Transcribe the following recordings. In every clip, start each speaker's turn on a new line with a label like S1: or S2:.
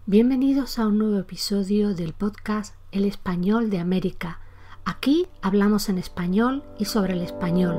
S1: Bienvenidos a un nuevo episodio del podcast El Español de América. Aquí hablamos en español y sobre el español.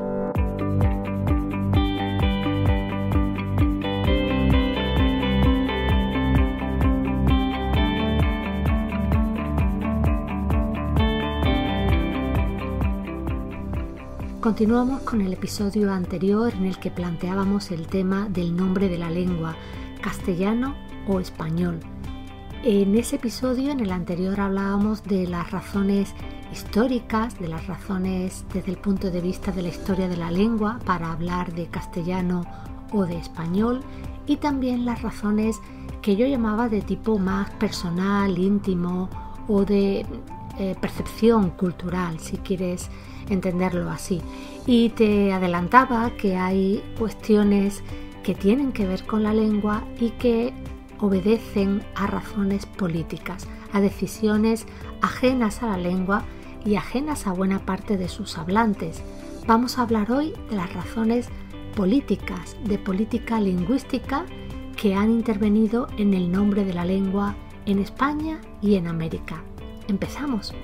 S1: Continuamos con el episodio anterior en el que planteábamos el tema del nombre de la lengua, castellano o español. En ese episodio, en el anterior, hablábamos de las razones históricas, de las razones desde el punto de vista de la historia de la lengua para hablar de castellano o de español, y también las razones que yo llamaba de tipo más personal, íntimo o de percepción cultural, si quieres entenderlo así. Y te adelantaba que hay cuestiones que tienen que ver con la lengua y que obedecen a razones políticas, a decisiones ajenas a la lengua y ajenas a buena parte de sus hablantes. Vamos a hablar hoy de las razones políticas, de política lingüística, que han intervenido en el nombre de la lengua en España y en América. ¡Empezamos!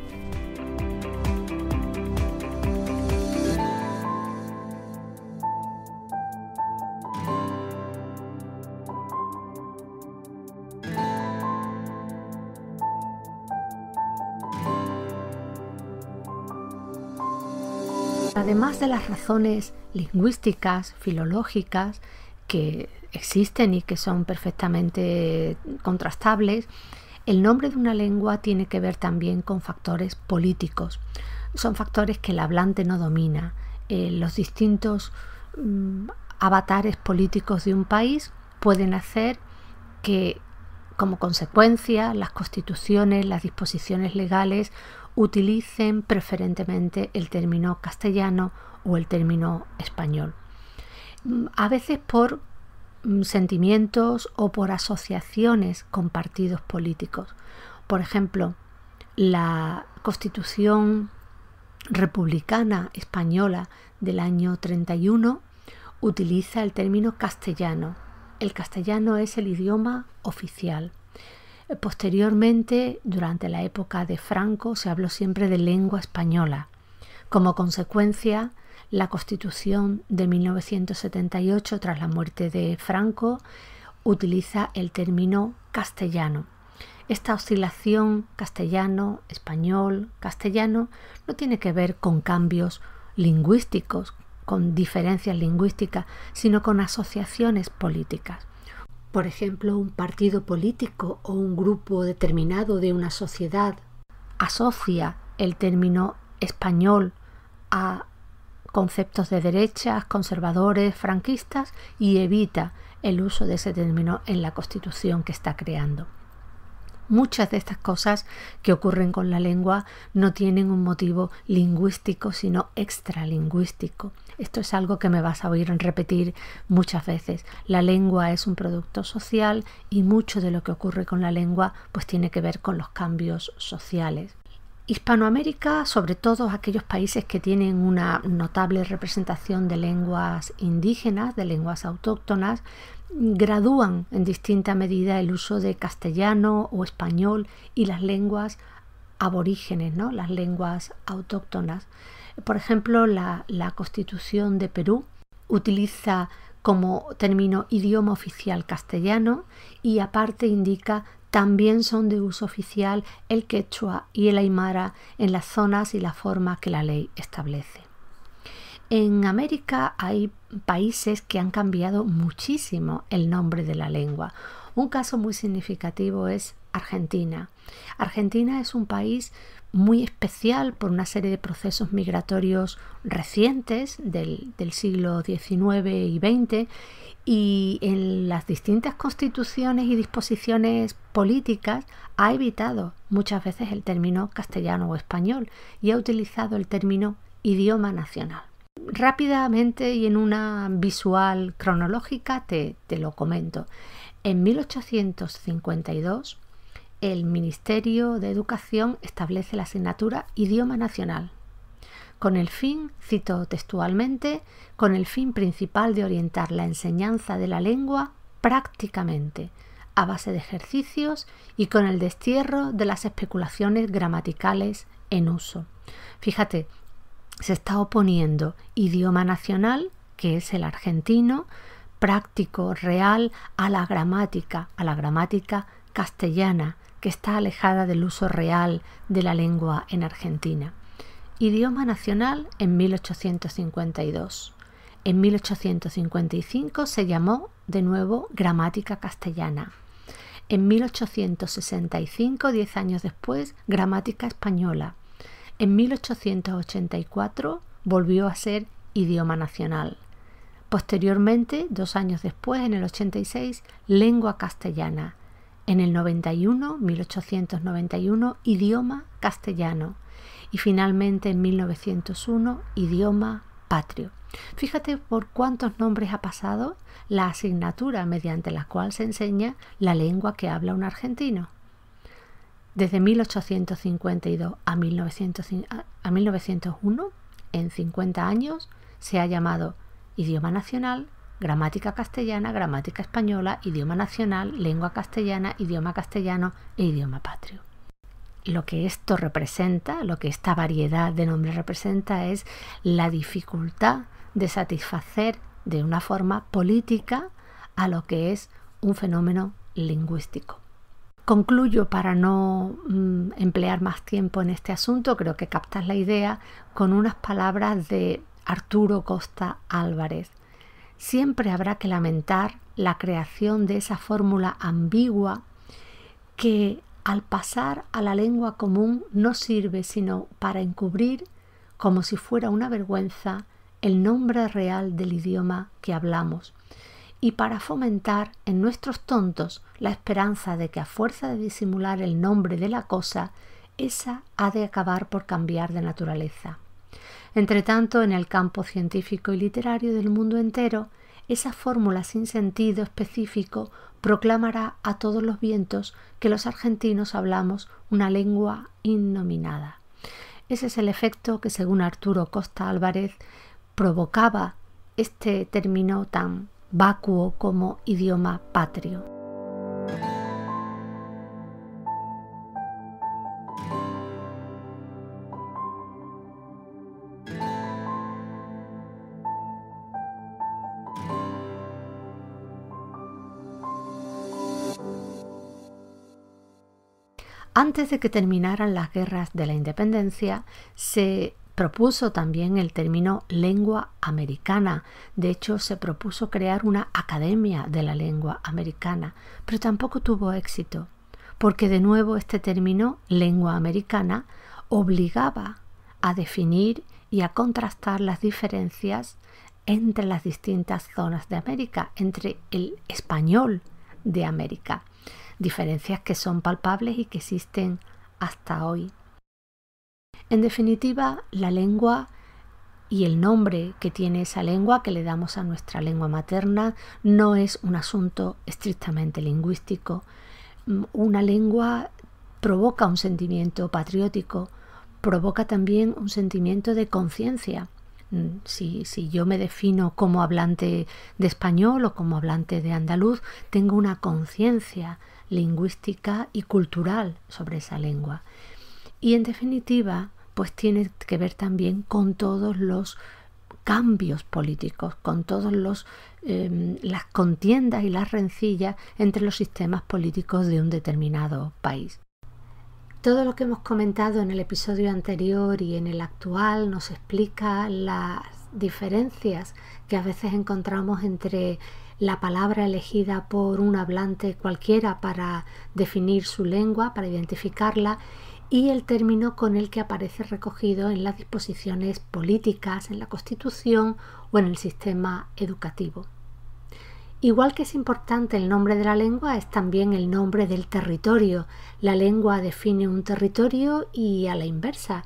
S1: Además de las razones lingüísticas, filológicas, que existen y que son perfectamente contrastables, el nombre de una lengua tiene que ver también con factores políticos. Son factores que el hablante no domina. Los distintos avatares políticos de un país pueden hacer que, como consecuencia, las constituciones, las disposiciones legales utilicen preferentemente el término castellano o el término español. A veces por sentimientos o por asociaciones con partidos políticos. Por ejemplo, la Constitución republicana española del año 31 utiliza el término castellano. El castellano es el idioma oficial. Posteriormente, durante la época de Franco, se habló siempre de lengua española. Como consecuencia, la Constitución de 1978, tras la muerte de Franco, utiliza el término castellano. Esta oscilación castellano, español, castellano no tiene que ver con cambios lingüísticos, con diferencias lingüísticas, sino con asociaciones políticas. Por ejemplo, un partido político o un grupo determinado de una sociedad asocia el término español a conceptos de derechas, conservadores, franquistas y evita el uso de ese término en la Constitución que está creando. Muchas de estas cosas que ocurren con la lengua no tienen un motivo lingüístico, sino extralingüístico. Esto es algo que me vas a oír repetir muchas veces. La lengua es un producto social y mucho de lo que ocurre con la lengua pues tiene que ver con los cambios sociales. Hispanoamérica, sobre todo aquellos países que tienen una notable representación de lenguas indígenas, de lenguas autóctonas, gradúan en distinta medida el uso de castellano o español y las lenguas aborígenes, ¿no? Las lenguas autóctonas. Por ejemplo, la Constitución de Perú utiliza como término idioma oficial castellano y aparte indica también son de uso oficial el quechua y el aymara en las zonas y la forma que la ley establece. En América hay países que han cambiado muchísimo el nombre de la lengua. Un caso muy significativo es Argentina. Argentina es un país muy especial por una serie de procesos migratorios recientes del siglo XIX y XX, y en las distintas constituciones y disposiciones políticas ha evitado muchas veces el término castellano o español y ha utilizado el término idioma nacional. Rápidamente y en una visual cronológica te lo comento. En 1852 el Ministerio de Educación establece la asignatura Idioma Nacional, con el fin, cito textualmente, con el fin principal de orientar la enseñanza de la lengua prácticamente a base de ejercicios y con el destierro de las especulaciones gramaticales en uso. Fíjate, se está oponiendo idioma nacional, que es el argentino, práctico, real, a la gramática castellana, que está alejada del uso real de la lengua en Argentina. Idioma nacional en 1852. En 1855 se llamó de nuevo gramática castellana. En 1865, 10 años después, gramática española. En 1884 volvió a ser idioma nacional. Posteriormente, 2 años después, en el 86, lengua castellana. En el 91, 1891, idioma castellano. Y finalmente en 1901, idioma patrio. Fíjate por cuántos nombres ha pasado la asignatura mediante la cual se enseña la lengua que habla un argentino. Desde 1852 a 1901, en 50 años, se ha llamado idioma nacional, gramática castellana, gramática española, idioma nacional, lengua castellana, idioma castellano e idioma patrio. Lo que esto representa, lo que esta variedad de nombres representa, es la dificultad de satisfacer de una forma política a lo que es un fenómeno lingüístico. Concluyo, para no emplear más tiempo en este asunto, creo que captas la idea, con unas palabras de Arturo Costa Álvarez. Siempre habrá que lamentar la creación de esa fórmula ambigua que al pasar a la lengua común no sirve sino para encubrir, como si fuera una vergüenza, el nombre real del idioma que hablamos, y para fomentar en nuestros tontos la esperanza de que a fuerza de disimular el nombre de la cosa, esa ha de acabar por cambiar de naturaleza. Entretanto, en el campo científico y literario del mundo entero, esa fórmula sin sentido específico proclamará a todos los vientos que los argentinos hablamos una lengua innominada. Ese es el efecto que, según Arturo Costa Álvarez, provocaba este término tan vacuo como idioma patrio. Antes de que terminaran las guerras de la independencia, se propuso también el término lengua americana. De hecho, se propuso crear una academia de la lengua americana, pero tampoco tuvo éxito, porque de nuevo este término lengua americana obligaba a definir y a contrastar las diferencias entre las distintas zonas de América, entre el español de América. Diferencias que son palpables y que existen hasta hoy. En definitiva, la lengua y el nombre que tiene esa lengua que le damos a nuestra lengua materna no es un asunto estrictamente lingüístico. Una lengua provoca un sentimiento patriótico, provoca también un sentimiento de conciencia. Si yo me defino como hablante de español o como hablante de andaluz, tengo una conciencia lingüística y cultural sobre esa lengua. Y en definitiva, pues tiene que ver también con todos los cambios políticos, con todos las contiendas y las rencillas entre los sistemas políticos de un determinado país. Todo lo que hemos comentado en el episodio anterior y en el actual nos explica las diferencias que a veces encontramos entre la palabra elegida por un hablante cualquiera para definir su lengua, para identificarla, y el término con el que aparece recogido en las disposiciones políticas, en la Constitución o en el sistema educativo. Igual que es importante el nombre de la lengua, es también el nombre del territorio. La lengua define un territorio y a la inversa.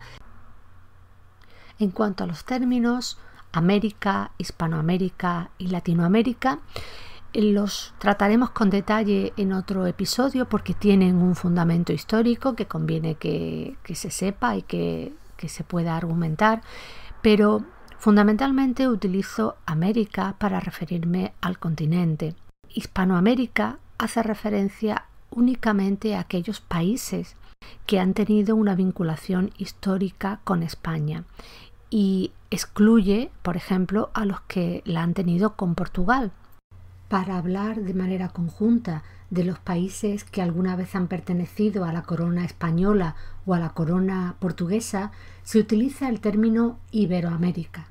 S1: En cuanto a los términos América, Hispanoamérica y Latinoamérica, los trataremos con detalle en otro episodio porque tienen un fundamento histórico que conviene que se sepa y que se pueda argumentar, pero fundamentalmente utilizo América para referirme al continente. Hispanoamérica hace referencia únicamente a aquellos países que han tenido una vinculación histórica con España y excluye, por ejemplo, a los que la han tenido con Portugal. Para hablar de manera conjunta de los países que alguna vez han pertenecido a la corona española o a la corona portuguesa, se utiliza el término Iberoamérica.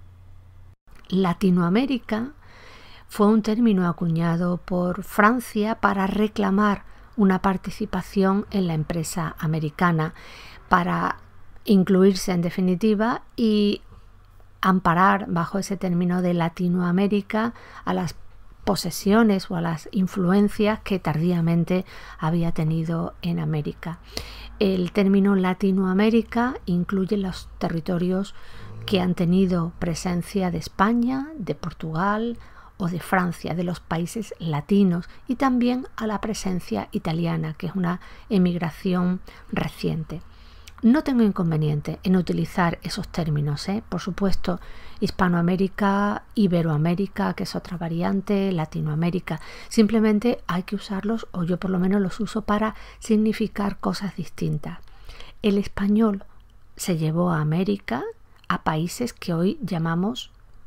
S1: Latinoamérica fue un término acuñado por Francia para reclamar una participación en la empresa americana, para incluirse en definitiva y amparar bajo ese término de Latinoamérica a las posesiones o a las influencias que tardíamente había tenido en América. El término Latinoamérica incluye los territorios que han tenido presencia de España, de Portugal o de Francia, de los países latinos, y también a la presencia italiana, que es una emigración reciente. No tengo inconveniente en utilizar esos términos, por supuesto, Hispanoamérica, Iberoamérica, que es otra variante, Latinoamérica. Simplemente hay que usarlos, o yo por lo menos los uso para significar cosas distintas. El español se llevó a América, a países que hoy llamamos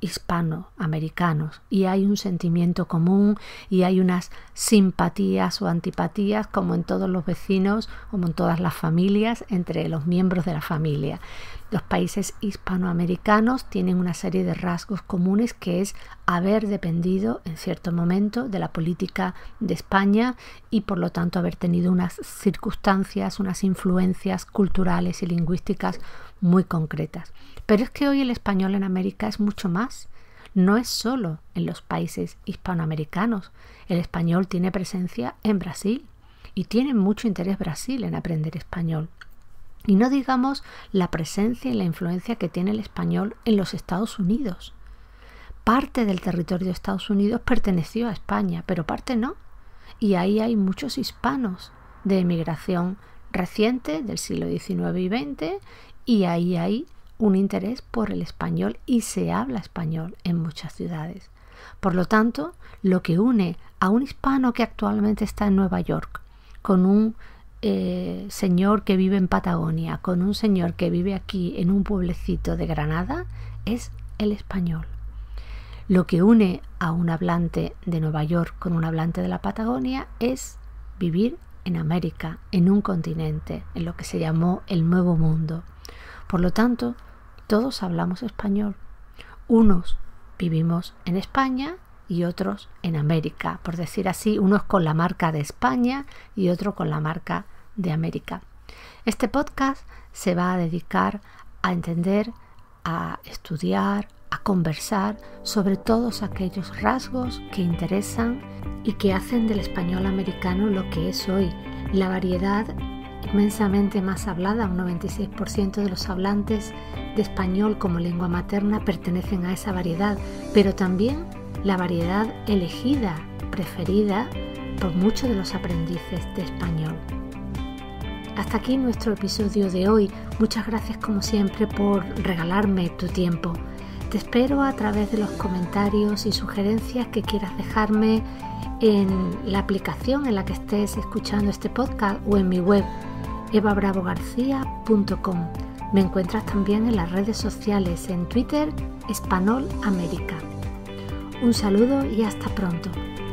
S1: hispanoamericanos, y hay un sentimiento común y hay unas simpatías o antipatías, como en todos los vecinos, como en todas las familias, entre los miembros de la familia. Los países hispanoamericanos tienen una serie de rasgos comunes, que es haber dependido en cierto momento de la política de España y por lo tanto haber tenido unas circunstancias, unas influencias culturales y lingüísticas muy concretas. Pero es que hoy el español en América es mucho más. No es solo en los países hispanoamericanos. El español tiene presencia en Brasil y tiene mucho interés Brasil en aprender español. Y no digamos la presencia y la influencia que tiene el español en los Estados Unidos. Parte del territorio de Estados Unidos perteneció a España, pero parte no. Y ahí hay muchos hispanos de emigración reciente del siglo XIX y XX, y ahí hay un interés por el español y se habla español en muchas ciudades. Por lo tanto, lo que une a un hispano que actualmente está en Nueva York con un señor que vive en Patagonia, con un señor que vive aquí en un pueblecito de Granada, es el español. Lo que une a un hablante de Nueva York con un hablante de la Patagonia es vivir en América, en un continente, en lo que se llamó el Nuevo Mundo. Por lo tanto, todos hablamos español. Unos vivimos en España y otros en América, por decir así, unos con la marca de España y otros con la marca de América. Este podcast se va a dedicar a entender, a estudiar, a conversar sobre todos aquellos rasgos que interesan y que hacen del español americano lo que es hoy, la variedad inmensamente más hablada. Un 96% de los hablantes de español como lengua materna pertenecen a esa variedad, pero también la variedad elegida, preferida por muchos de los aprendices de español. Hasta aquí nuestro episodio de hoy. Muchas gracias como siempre por regalarme tu tiempo. Te espero a través de los comentarios y sugerencias que quieras dejarme en la aplicación en la que estés escuchando este podcast o en mi web evabravogarcia.com. Me encuentras también en las redes sociales, en Twitter, Hispanol América. Un saludo y hasta pronto.